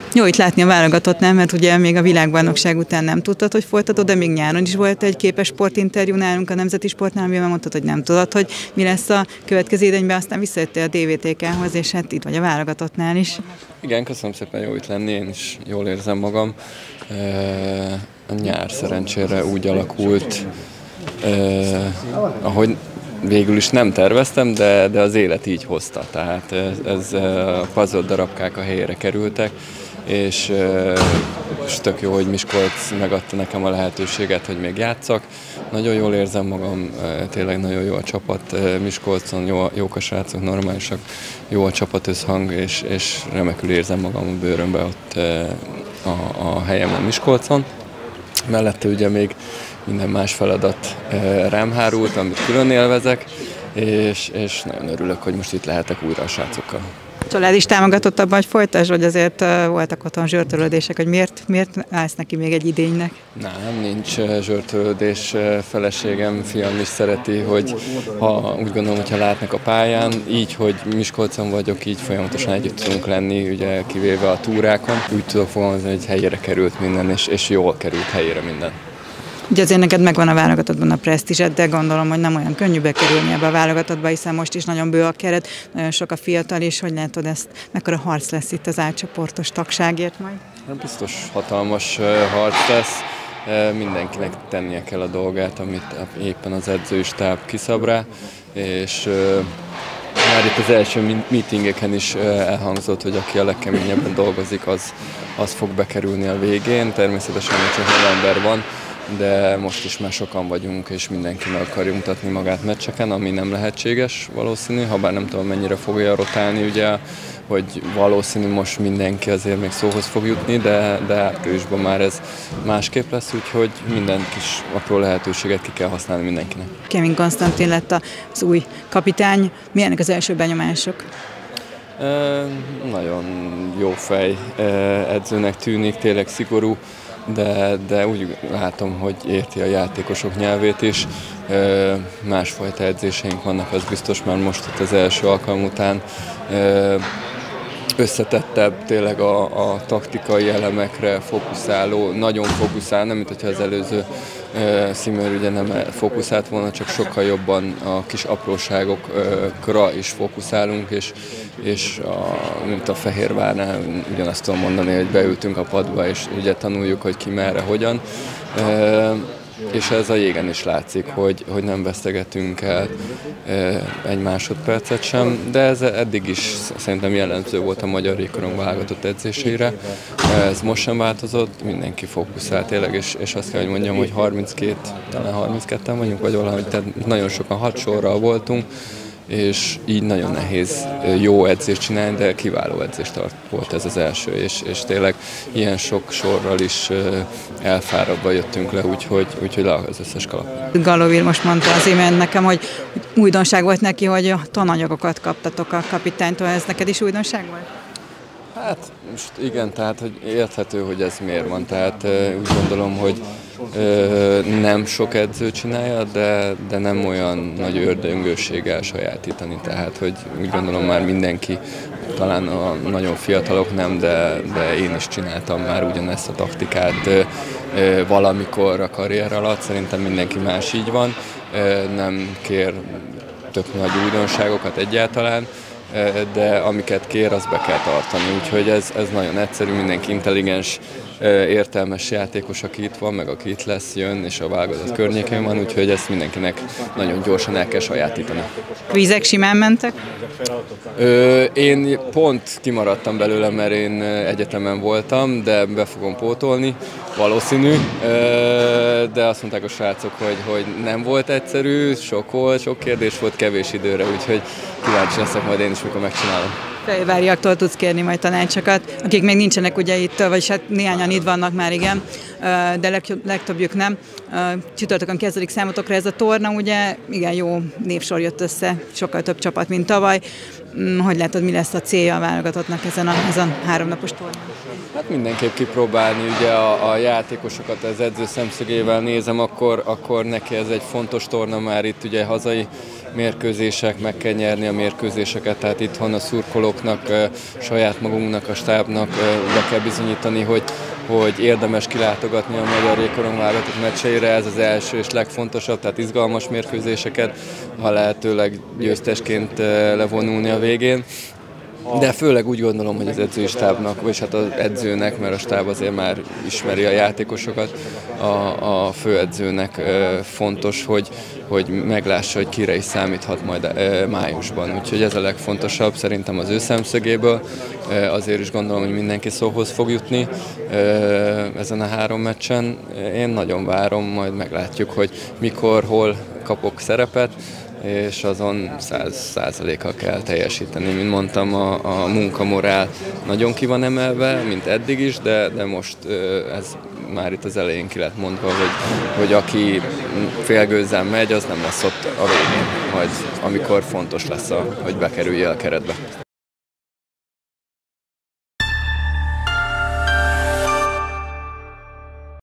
Jó itt látni a válogatottnál, mert ugye még a világbajnokság után nem tudtad, hogy folytatod, de még nyáron is volt egy képes sportinterjú nálunk a Nemzeti Sportnál, amiben mondtad, hogy nem tudod, hogy mi lesz a következő idényben, aztán visszajöttél a DVTK-hoz, és hát itt vagy a válogatottnál is. Igen, köszönöm szépen, jó itt lenni, én is jól érzem magam. A nyár szerencsére úgy alakult, ahogy végül is nem terveztem, de az élet így hozta. Tehát ez a puzzle darabkák a helyére kerültek, és tök jó, hogy Miskolc megadta nekem a lehetőséget, hogy még játszak. Nagyon jól érzem magam, tényleg nagyon jó a csapat Miskolcon, jók a srácok, normálisak, jó a csapat összhang, és remekül érzem magam a bőrömbe ott a helyemen Miskolcon. Mellette ugye még minden más feladat rám hárult, amit külön élvezek, és nagyon örülök, hogy most itt lehetek újra a srácokkal. A család is támogatott abban, hogy folytasd, vagy azért voltak otthon zsörtölődések, hogy miért állsz neki még egy idénynek? Nem, nincs zsörtölődés, feleségem, fiam is szereti, hogy úgy gondolom, hogyha látnak a pályán, így, hogy Miskolcon vagyok, így folyamatosan együtt tudunk lenni, ugye kivéve a túrákon. Úgy tudok fogalmazni, hogy helyére került minden, és jól került helyére minden. Ugye azért neked megvan a válogatottban a presztízsed, de gondolom, hogy nem olyan könnyű bekerülni ebbe a válogatottba, hiszen most is nagyon bő a keret, nagyon sok a fiatal is. Hogy látod ezt, mekkora harc lesz itt az átcsoportos tagságért majd? Biztos hatalmas harc lesz, mindenkinek tennie kell a dolgát, amit éppen az edzőstáb kiszab rá, és már itt az első meetingeken is elhangzott, hogy aki a legkeményebben dolgozik, az fog bekerülni a végén. Természetesen csak november van, de most is már sokan vagyunk, és mindenki meg akarja mutatni magát meccseken, ami nem lehetséges valószínű, habár nem tudom mennyire fogja rotálni, ugye, hogy valószínű most mindenki azért még szóhoz fog jutni, de áprilisban már ez másképp lesz, úgyhogy minden kis apró lehetőséget ki kell használni mindenkinek. Kevin Konstantin lett az új kapitány. Milyenek az első benyomások? Nagyon jó fej edzőnek tűnik, tényleg szigorú, de úgy látom, hogy érti a játékosok nyelvét is. Másfajta edzéseink vannak, az biztos, már most itt az első alkalom után összetettebb, tényleg a taktikai elemekre fókuszáló, nagyon fókuszál, nem mint hogyha az előző Szimőr ugye nem fókuszált volna, csak sokkal jobban a kis apróságokra is fókuszálunk, és mint a Fehérvárnál ugyanazt tudom mondani, hogy beültünk a padba, és ugye tanuljuk, hogy ki merre, hogyan. És ez a jégen is látszik, hogy nem vesztegetünk el egy másodpercet sem, de ez eddig is szerintem jellemző volt a magyar jégkorong válogatott edzésére. Ez most sem változott, mindenki fókuszál tényleg, és azt kell, hogy mondjam, hogy 32, talán 32-en vagyunk, vagy valahogy, tehát nagyon sokan 6 sorral voltunk, és így nagyon nehéz jó edzést csinálni, de kiváló edzést volt ez az első, és tényleg ilyen sok sorral is elfáradva jöttünk le, úgyhogy le az összes kalap. Galovir most mondta az imént nekem, hogy újdonság volt neki, hogy tananyagokat kaptatok a kapitánytól, ez neked is újdonság volt? Hát most igen, tehát hogy érthető, hogy ez miért van, tehát úgy gondolom, hogy nem sok edző csinálja, de nem olyan nagy ördöngőséggel sajátítani, tehát hogy úgy gondolom már mindenki, talán a nagyon fiatalok nem, de én is csináltam már ugyanezt a taktikát valamikor a karrier alatt, szerintem mindenki más így van, nem kér tök nagy újdonságokat egyáltalán, de amiket kér, azt be kell tartani. Úgyhogy ez nagyon egyszerű, mindenki intelligens, értelmes játékos, aki itt van, meg aki itt lesz, jön, és a válogatott környékén van, úgyhogy ezt mindenkinek nagyon gyorsan el kell sajátítani. Vízek simán mentek? Én pont kimaradtam belőle, mert én egyetemen voltam, de be fogom pótolni, valószínű, de azt mondták a srácok, hogy nem volt egyszerű, sok kérdés volt kevés időre, úgyhogy kíváncsi leszek majd én is, mikor megcsinálom. Fehérváriaktól tudsz kérni majd tanácsokat, akik még nincsenek ugye itt, vagyis hát néhányan itt vannak már, igen, de legtöbbjük nem. Csütörtökön kezdődik számotokra ez a torna, ugye igen, jó névsor jött össze, sokkal több csapat, mint tavaly. Hogy látod, mi lesz a célja a válogatottnak ezen a 3 napos tornán? Hát mindenképp kipróbálni, ugye a játékosokat az edző szemszögével nézem, akkor neki ez egy fontos torna már itt ugye hazai mérkőzések, meg kell nyerni a mérkőzéseket, tehát itthon a szurkolóknak, saját magunknak, a stábnak be kell bizonyítani, hogy érdemes kilátogatni a magyar jégkorong válogatott meccseire, ez az első és legfontosabb, tehát izgalmas mérkőzéseket, ha lehetőleg győztesként levonulni a végén. De főleg úgy gondolom, hogy az edzői stábnak, vagy hát az edzőnek, mert a stáb azért már ismeri a játékosokat, a főedzőnek fontos, hogy meglássa, hogy kire is számíthat majd májusban. Úgyhogy ez a legfontosabb szerintem az ő szemszögéből. Azért is gondolom, hogy mindenki szóhoz fog jutni ezen a 3 meccsen. Én nagyon várom, majd meglátjuk, hogy mikor, hol kapok szerepet, és azon 100%-kal kell teljesíteni. Mint mondtam, a munkamorál nagyon ki van emelve, mint eddig is, de most ez már itt az elején ki lett mondva, hogy aki félgőzzel megy, az nem lesz ott a végén, majd amikor fontos lesz, hogy bekerülje a keretbe.